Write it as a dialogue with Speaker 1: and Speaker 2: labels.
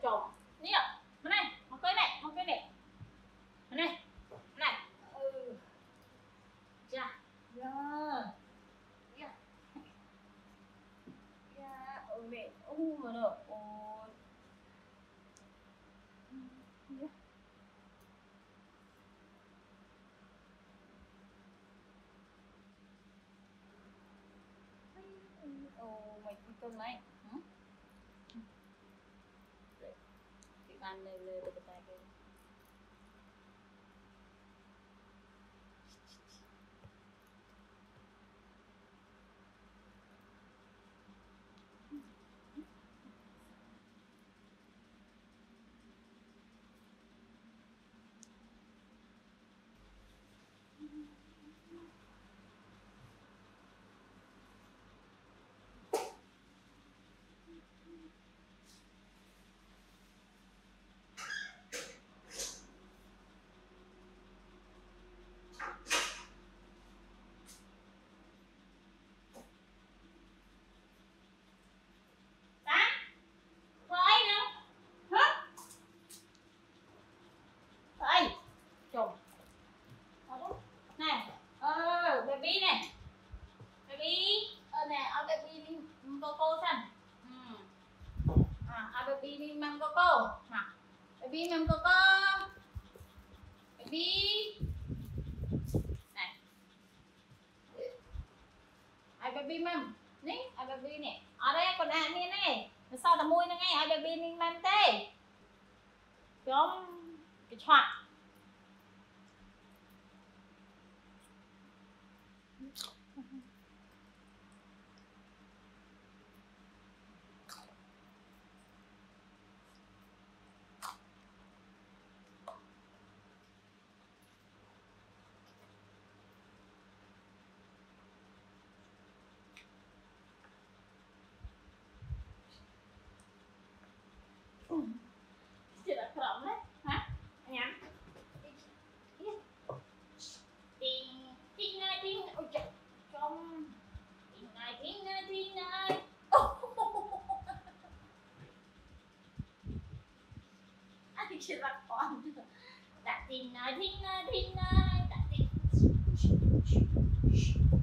Speaker 1: chồng nè bên này một cái này bên này dạ dạ dạ dạ ôi mẹ mà được ôi ồ mày cưng này cái ăn lên được cái tay kia baby này baby nè baby đi cô xem baby đi mâm cô baby mâm cô baby này baby mâm ní baby nè ở đây còn nè này sao ta mui nó ngay baby đi mâm tê giống cái choạc chị đã khỏng đấy hả anh nhắm tin ôi trời trong tin này anh chị đã khỏng đã tin này đã tin